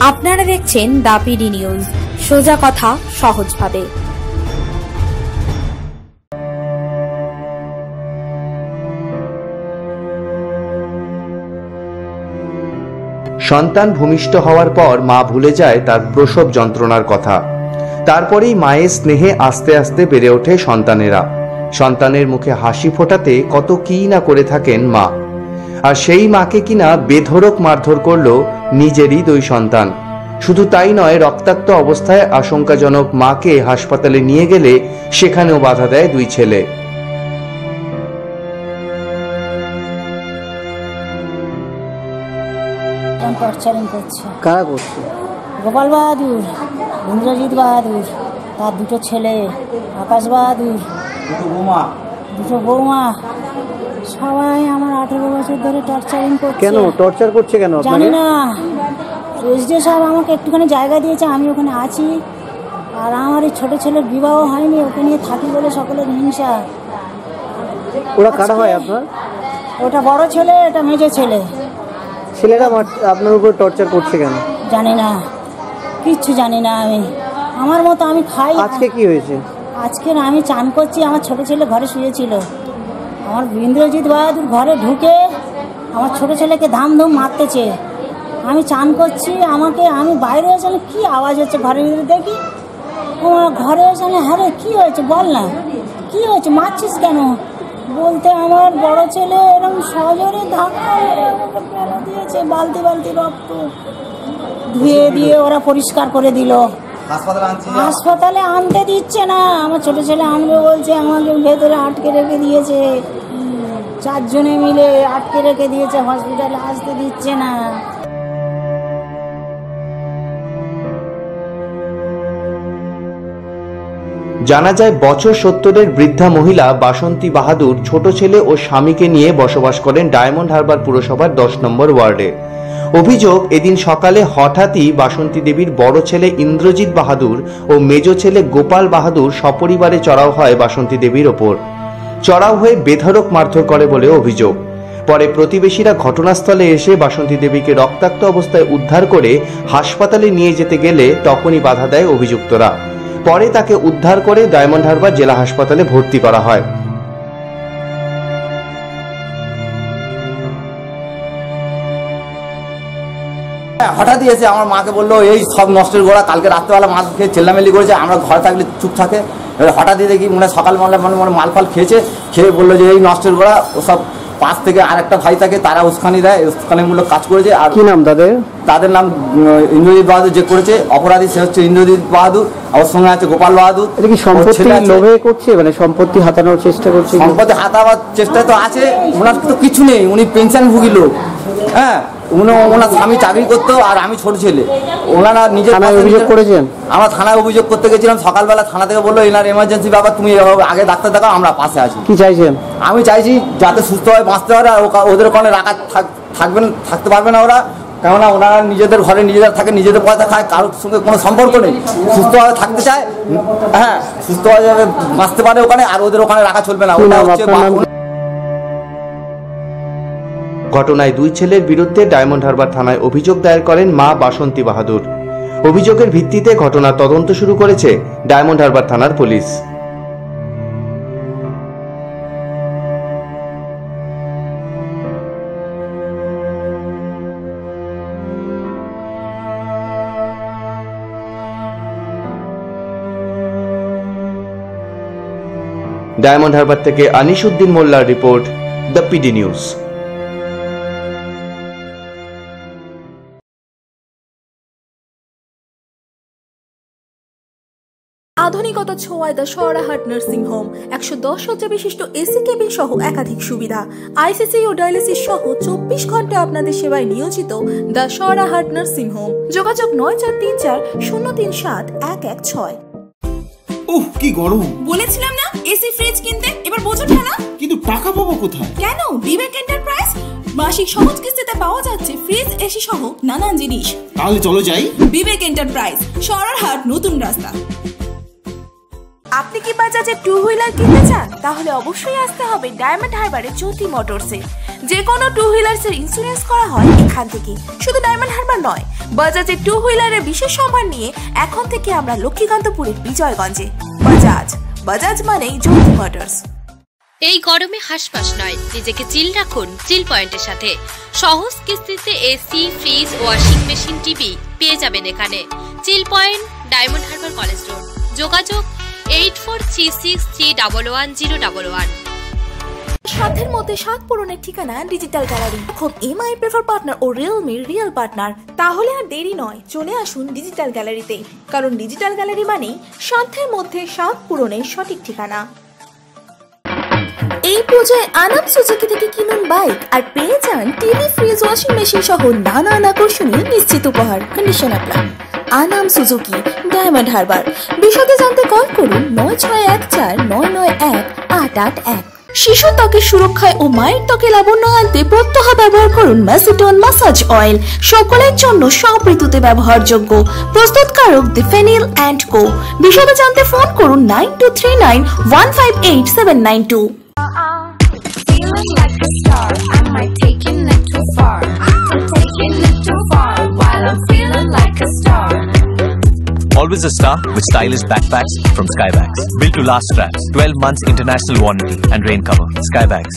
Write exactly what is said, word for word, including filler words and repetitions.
আপনারা দেখছেন the PD news, সোজা কথা সহজভাবে। সন্তান ভূমিষ্ঠ হওয়ার পর মা ভুলে যায় তার প্রসব যন্ত্রণার কথা। তারপরেই মায়ের স্নেহে আস্তে আস্তে বেড়ে ওঠে সন্তানেরা। সন্তানের মুখে হাসি ফোটাতে কত কি না করে থাকেন মা। আর সেই মাকে কিনা বেধড়ক মারধর করল নিজেরই দুই সন্তান। শুধু তাই নয়, রক্তাক্ত অবস্থায় আশঙ্কাজনক মাকে হাসপাতালে নিয়ে গেলে সেখানেও বাধা দেয় দুই ছেলে। কারা করছে? গোপাল বাহাদুর, ইন্দ্রজিৎ বাহাদুর, তার দুটো ছেলে, আকাশ বাহাদুর, দুটো বৌমা দুটো বৌমা সবাই আমার আঠেরো বছর ধরে টর্চারিং করছে। কেন টর্চার করছে কেন জানি না। এসডি সাহেব আমাকে একটুখানি জায়গা দিয়েছে, আমি ওখানে আছি। আর আমার এই ছোটো ছেলের বিবাহ হয়নি, ওকে নিয়ে থাকি বলে সকলের হিংসা। ওরা কারা হয় আপনার? ওটা বড় ছেলে, এটা মেজো ছেলে। ছেলেরা আপনার উপর টর্চার করছে কেন জানি না, কিচ্ছু জানি না আমি। আমার মতো আমি খাই। আজকে কি হয়েছে? আজকে আমি চান করছি, আমার ছোট ছেলে ঘরে শুয়েছিল। আমার ইন্দ্রজিৎ বাহাদুর ঘরে ঢুকে আমার ছোট ছেলেকে ধাম ধুম মারতেছে। আমি চান করছি, আমাকে আমি বাইরে এসে কি আওয়াজ হচ্ছে ঘরের ভিতরে দেখি। আমার ঘরে এসে হ্যাঁ রে কী হয়েছে বল না, কী হয়েছে মারছিস কেন? বলতে আমার বড় ছেলে এরকম সজোরে ধাক্কা ফেলে দিয়েছে, বালতি বালতি রক্ত ধুয়ে দিয়ে ওরা পরিষ্কার করে দিল। হাসপাতালে আনতে দিচ্ছে না, আমার ছোট ছেলে আনবে বলছে, আমাকে ভেতরে আটকে রেখে দিয়েছে। চারজনে মিলে আটকে রেখে দিয়েছে, হসপিটালে আসতে দিচ্ছে না। জানা যায় বছর সত্তরের বৃদ্ধা মহিলা বাসন্তী বাহাদুর ছোট ছেলে ও স্বামীকে নিয়ে বসবাস করেন ডায়মন্ড হারবার পুরসভার দশ নম্বর ওয়ার্ডে। অভিযোগ, এদিন সকালে হঠাৎই বাসন্তী দেবীর বড় ছেলে ইন্দ্রজিৎ বাহাদুর ও মেজ ছেলে গোপাল বাহাদুর সপরিবারে চড়াও হয় বাসন্তী দেবীর ওপর। চড়াও হয়ে বেধড়ক মারধর করে বলে অভিযোগ। পরে প্রতিবেশীরা ঘটনাস্থলে এসে বাসন্তী দেবীকে রক্তাক্ত অবস্থায় উদ্ধার করে হাসপাতালে নিয়ে যেতে গেলে তখনই বাধা দেয় অভিযুক্তরা। পরে তাকে উদ্ধার করে ডায়মন্ড হারবার জেলা হাসপাতালে ভর্তি করা হয়। হঠাৎই এসে আমার মাকে বললো এই সব নষ্টের গোড়া, কালকে রাত্রেবেলা মাছ খেয়ে চেল্লামেলি করেছে, আমরা ঘরে থাকলে চুপ থাকে। হঠাৎই দেখি মনে সকালবেলা মনে মনে মাল ফাল খেয়েছে, খেয়ে বললো যে এই নষ্টের গোড়া। ওসব পাঁচ থেকে আর একটা ভাই থাকে, তারা উস্কানি দেয়, উস্কানিমূলক কাজ করেছে। আর কি নাম তাদের? তাদের নাম ইন্দ্রজিৎ বাহাদুর, যে করেছে অপরাধী সে হচ্ছে ইন্দ্রজিৎ বাহাদুর, ওর সঙ্গে আছে গোপাল বাহাদুর। এটা কি সম্পত্তি লোভে করছে, মানে সম্পত্তি হাতানোর চেষ্টা করছে? সম্পত্তি হাতাবার চেষ্টা তো আছে, ওনার তো কিছু নেই, উনি পেনশনভোগী লোক। হ্যাঁ, উনি ওনার স্বামী চাকরি করতো আর আমি ছোট ছেলে। ওনারা নিজের অভিযোগ করেছেন? আমরা থানায় অভিযোগ করতে গেছিলাম, সকালবেলা থানা থেকে বললো এনার এমার্জেন্সি ব্যাপার, তুমি আগে ডাক্তার দেখাও, আমরা পাশে আছি। কি চাইছেন? আমি চাইছি যাতে সুস্থভাবে বাঁচতে পারে, আর ওদের ওখানে রাখা থাকবেন থাকতে পারবে না ওরা, কেননা ওনারা নিজেদের ঘরে নিজেরা থাকে, নিজেদের পয়সা খায়, কারোর সঙ্গে কোনো সম্পর্ক নেই। সুস্থভাবে থাকতে চায়, হ্যাঁ সুস্থভাবে বাঁচতে পারে ওখানে, আর ওদের ওখানে রাখা চলবে না। ওটা হচ্ছে ঘটনায় দুই ছেলের বিরুদ্ধে ডায়মন্ড হারবার থানায় অভিযোগ দায়ের করেন মা বাসন্তী বাহাদুর। অভিযোগের ভিত্তিতে ঘটনার তদন্ত শুরু করেছে ডায়মন্ড হারবার থানার পুলিশ। ডায়মন্ড হারবার থেকে আনিসুদ্দিন মোল্লার রিপোর্ট, দ্য পিডি নিউজ। আধুনিকতা ছোঁয়ায় দ্য সরাহাট নার্সিং হোম, একশো দশ শয্যা বিশিষ্ট এসি কেবিন সহ একাধিক সুবিধা, আইসিসি ও ডায়ালিসিস সহ চব্বিশ ঘন্টা আপনাদের সেবায় নিয়োজিত দ্য সরাহাট নার্সিং হোম। যোগাযোগ নয় চার তিন চার শূন্য তিন সাত এক এক ছয়। উফ কি গরম! বলেছিলাম না এসি ফ্রিজ কিনতে, এবার বোঝো ঠেলা। কিন্তু টাকা পাবো কোথায়? কেন, বিবেক এন্টারপ্রাইজ মাসিক সহজ কিস্তিতে পাওয়া যাচ্ছে ফ্রিজ, এসি সহ নানান জিনিস। তাহলে চলো যাই। বিবেক এন্টারপ্রাইজ, সরারহাট, নতুন রাস্তা। আপনি কি বাজাজের টু হুইলার কিনতে চান? তাহলে অবশ্যই আসতে হবে ডায়মন্ড হারবারে জ্যোতি মোটরসে। যে কোনো টু হুইলার্সের ইন্স্যুরেন্স করা হয় এখান থেকে। শুধু ডায়মন্ড হারবার নয়, বাজাজের টু হুইলারের বিশেষ সম্মান নিয়ে এখন থেকে আমরা লক্ষ্মীকান্তপুরের বিজয়গঞ্জে। বাজাজ, বাজাজ মানেই জ্যোতি মোটরস। এই গরমে হাসপাস নয়, নিজেকে চিল রাখুন চিল পয়েন্টের সাথে। সহজ কিস্তিতে AC, fridge, washing machine, TV পেয়ে যাবেন এখানে। Chill point, Diamond Harbour college road. যোগাযোগ eight four three six three double one zero double one. সাধ্যের মধ্যে স্বাদ পূরণের ঠিকানা ডিজিটাল গ্যালারি। এখন এমআই প্রেফার পার্টনার ও রিয়েলমির রিয়েল পার্টনার। তাহলে আর দেরি নয়, চলে আসুন ডিজিটাল গ্যালারিতে, কারণ ডিজিটাল গ্যালারি মানেই সাধ্যের মধ্যে স্বাদ পূরণের সঠিক ঠিকানা। এই পূজায় আনাম সুজুকি থেকে কিনুন বাইক আর পেয়ে যান টিভি, ফ্রিজ, ওয়াশিং মেশিন সহ নানান আকর্ষণীয় নিশ্চিত উপহার। Condition apply. Anam Suzuki, Diamond Harbour. বিশদে জানতে কল করুন নয় ছয় এক চার নয় নয় এক আট আট এক। শিশু ত্বকের সুরক্ষায় ও মায়ের ত্বকে লাবণ্য আনতে প্রত্যহ ব্যবহার করুন ম্যাসিডন মাসাজ অয়েল। সকলের জন্য সব ঋতুতে ব্যবহারযোগ্য। প্রস্তুতকারক দি ফেনিল অ্যান্ড কো। বিশদে জানতে ফোন করুন nine two three nine one five eight seven nine two. Feeling like a star, am I taking it too far? I'm taking it too far, while I'm feeling like a star. Always a star with stylish backpacks from Skybags. Built to last straps, twelve months international warranty and rain cover. Skybags.